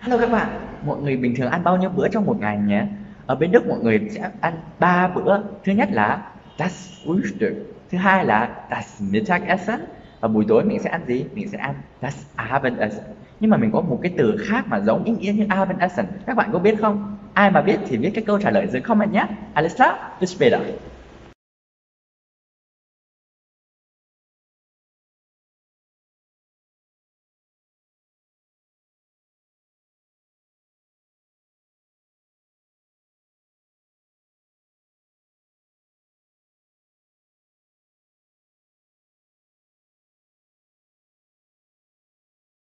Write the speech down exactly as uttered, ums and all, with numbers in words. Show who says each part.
Speaker 1: Hello các bạn, mọi người bình thường ăn bao nhiêu bữa trong một ngày nhé? Ở bên Đức mọi người sẽ ăn ba bữa. Thứ nhất là das Frühstück, thứ hai là das Mittagessen và buổi tối mình sẽ ăn gì? Mình sẽ ăn das Abendessen. Nhưng mà mình có một cái từ khác mà giống ý nghĩa như Abendessen. Các bạn có biết không? Ai mà biết thì viết cái câu trả lời dưới comment nhé. Alles klar, bis später.